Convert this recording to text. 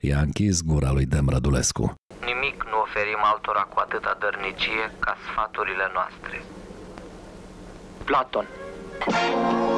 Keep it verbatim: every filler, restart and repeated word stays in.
I-a închis gura lui Dem Rădulescu. Nimic nu oferim altora cu atâta dărnicie ca sfaturile noastre. Platon.